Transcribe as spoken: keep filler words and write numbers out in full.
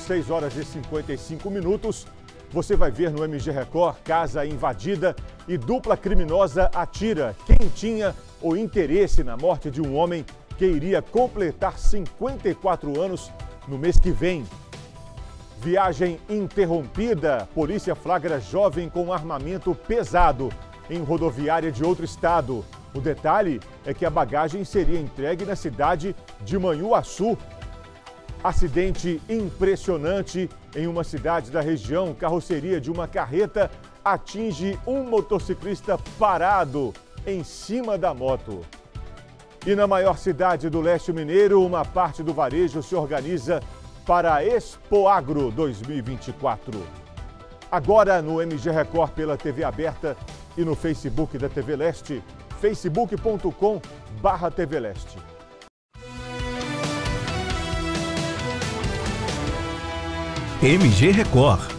seis horas e cinquenta e cinco minutos, você vai ver no M G Record casa invadida e dupla criminosa atira quem tinha o interesse na morte de um homem que iria completar cinquenta e quatro anos no mês que vem. Viagem interrompida. Polícia flagra jovem com armamento pesado em rodoviária de outro estado. O detalhe é que a bagagem seria entregue na cidade de Manhuaçu. Acidente impressionante em uma cidade da região. Carroceria de uma carreta atinge um motociclista parado em cima da moto. E na maior cidade do leste mineiro, uma parte do varejo se organiza para a Expoagro dois mil e vinte e quatro. Agora no M G Record pela T V aberta e no Facebook da T V Leste, facebook ponto com barra T V Leste. M G Record.